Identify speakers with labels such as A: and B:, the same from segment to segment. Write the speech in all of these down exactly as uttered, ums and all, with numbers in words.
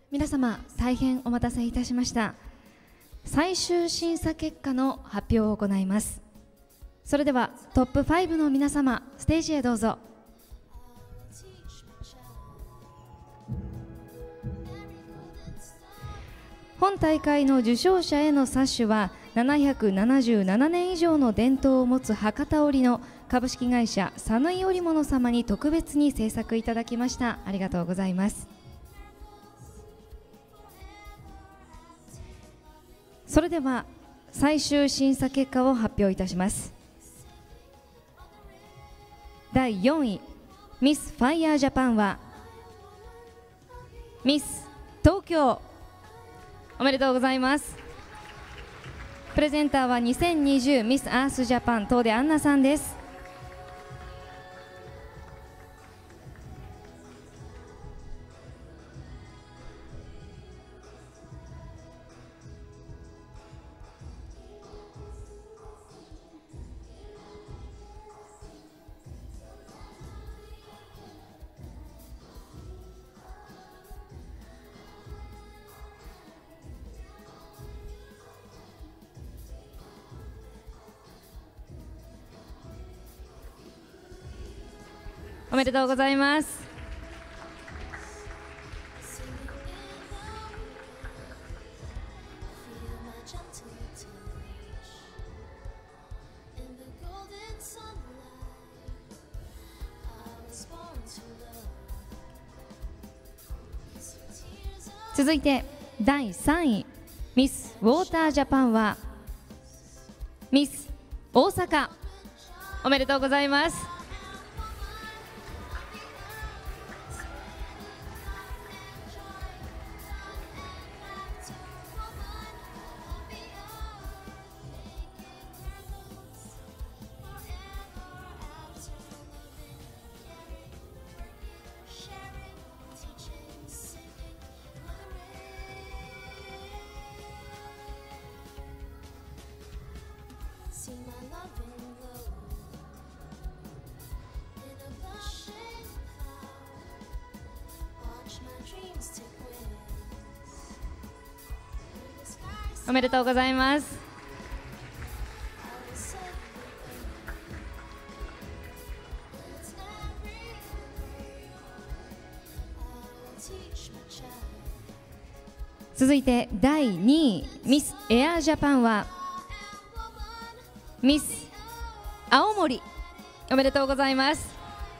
A: 皆様大変お待たせいたしました。最終審査結果の発表を行います。それではトップファイブの皆様、ステージへどうぞ。本大会の受賞者への冊子はななひゃくななじゅうななねん以上の伝統を持つ博多織の株式会社サヌイ織物様に特別に制作いただきました。ありがとうございます。それでは最終審査結果を発表いたします。だいよんい、ミスファイヤージャパンはミス東京。おめでとうございます。プレゼンターはにせんにじゅうミスアースジャパン東出杏奈さんです。おめでとうございます。続いてだいさんい、ミスウォータージャパンはミス大阪。おめでとうございます。おめでとうございます。続いてだいにい、ミスエアージャパンはミス青森。おめでとうございます。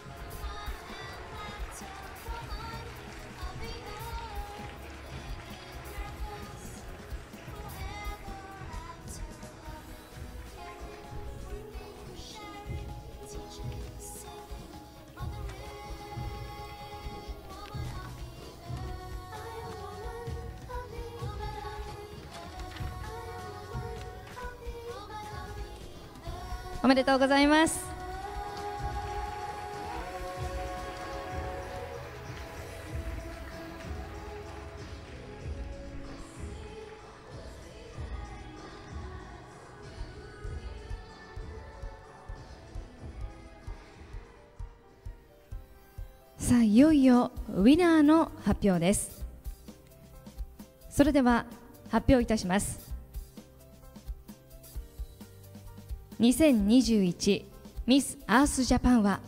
A: おめでとうございます。さあ、いよいよウィナーの発表です。それでは発表いたします。にせんにじゅういちミスアースジャパンは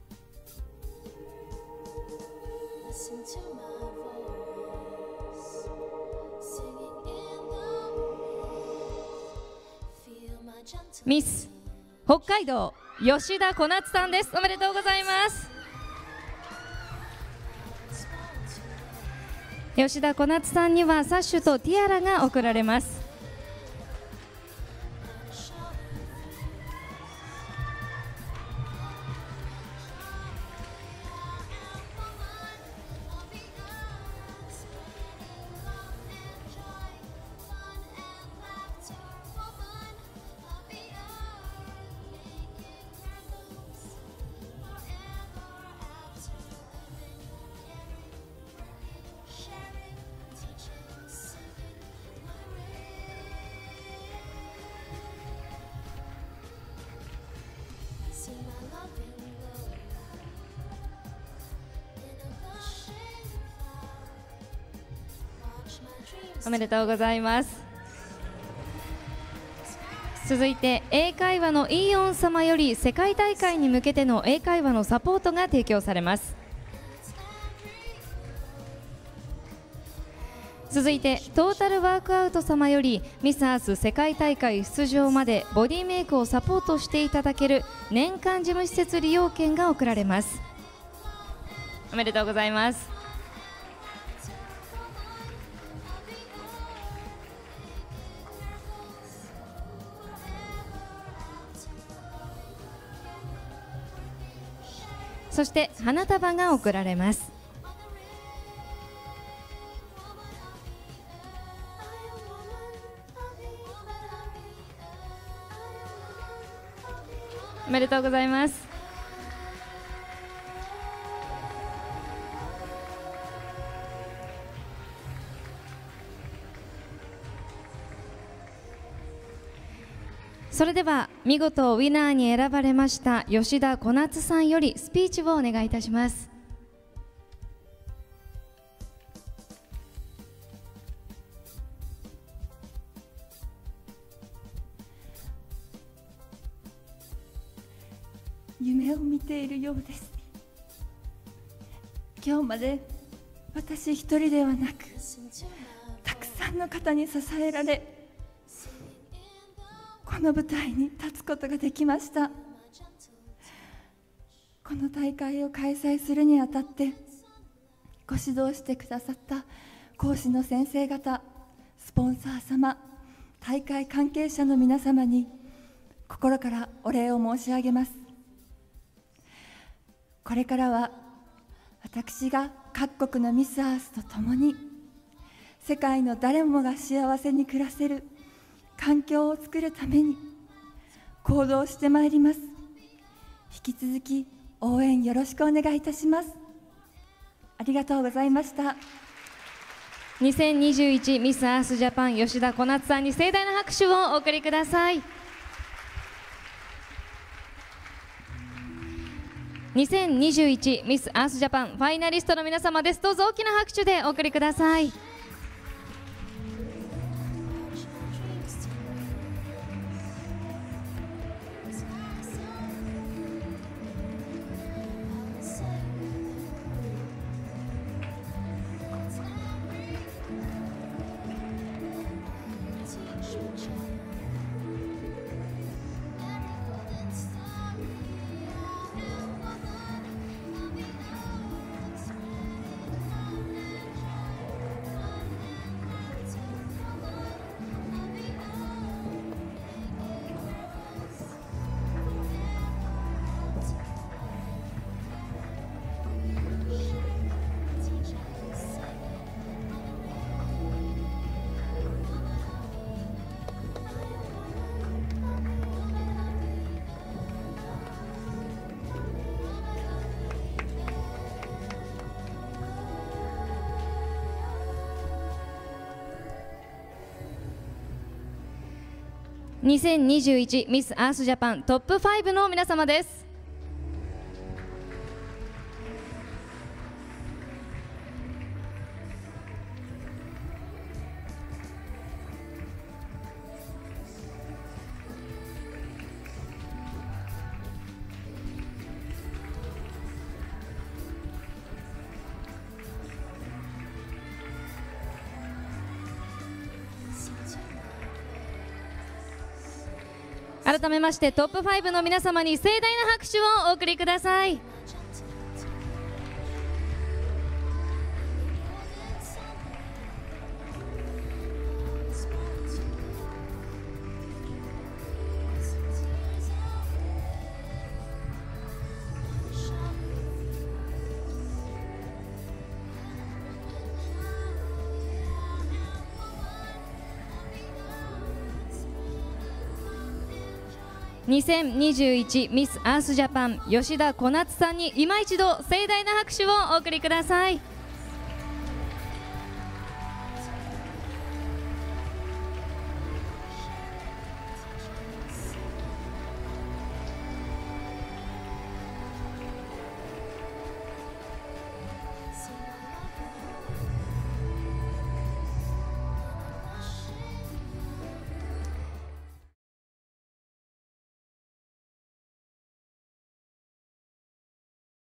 A: ミス北海道吉田小夏さんです。おめでとうございます。吉田小夏さんにはサッシュとティアラが贈られます。 おめでとうございます。続いて英会話のイーオン様より世界大会に向けての英会話のサポートが提供されます。続いてトータルワークアウト様よりミス・アース世界大会出場までボディメイクをサポートしていただける年間事務施設利用券が贈られます。おめでとうございます。そして花束が贈られます。おめでとうございます。それでは見事ウィナーに選ばれました吉田小夏さんよりスピーチをお願いいたします。
B: 夢を見ているようです。今日まで私一人ではなくたくさんの方に支えられこの舞台に立つことができました。この大会を開催するにあたってご指導してくださった講師の先生方、スポンサー様、大会関係者の皆様に心からお礼を申し上げます。これからは私が各国のミス・アースと共に世界の誰もが幸せに暮らせる環境を作るために行動してまいります。引き続き応援よろしくお願いいたします。ありがとうございました。
A: にせんにじゅういちミス・アースジャパン吉田小夏さんに盛大な拍手をお送りください。にせんにじゅういちミス・アースジャパンファイナリストの皆様です。どうぞ大きな拍手でお送りください。にせんにじゅういちミス・アースジャパントップファイブの皆様です。改めましてトップファイブの皆様に盛大な拍手をお送りください。にせんにじゅういちミス・アースジャパン吉田小夏さんに今一度盛大な拍手をお送りください。